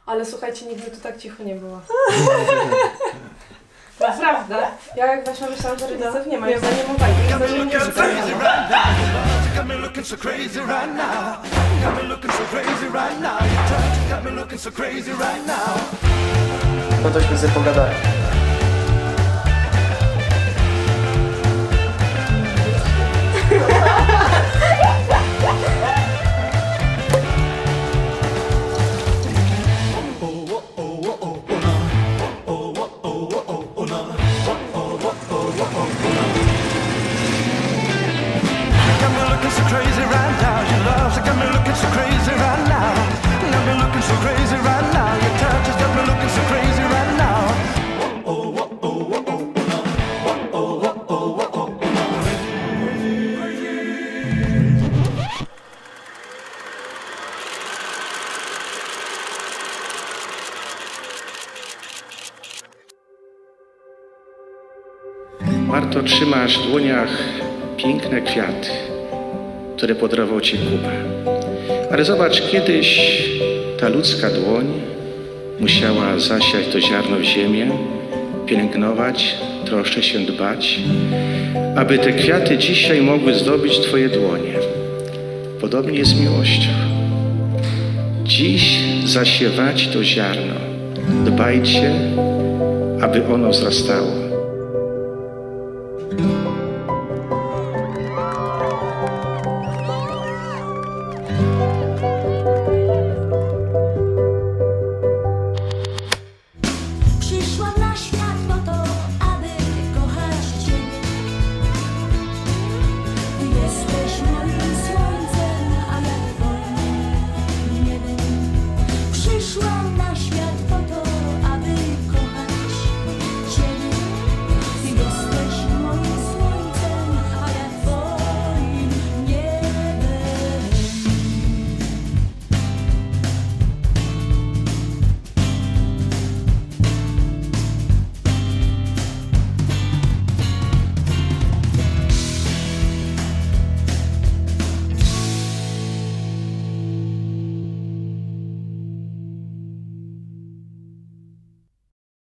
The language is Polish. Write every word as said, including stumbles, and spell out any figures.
Ale słuchajcie, nigdy tu tak cicho nie było. Naprawdę. Ja jak właśnie myślałam, że rodziców nie ma, już za nie mam tak, nie za nie nie No tośmy sobie pogadali. Marto, trzymasz w dłoniach piękne kwiaty, które podarował Ci Kuba. Ale zobacz, kiedyś ta ludzka dłoń musiała zasiać to ziarno w ziemię, pielęgnować, troszczyć się, dbać, aby te kwiaty dzisiaj mogły zdobyć Twoje dłonie. Podobnie jest z miłością. Dziś zasiewacie to ziarno. Dbajcie, aby ono wzrastało.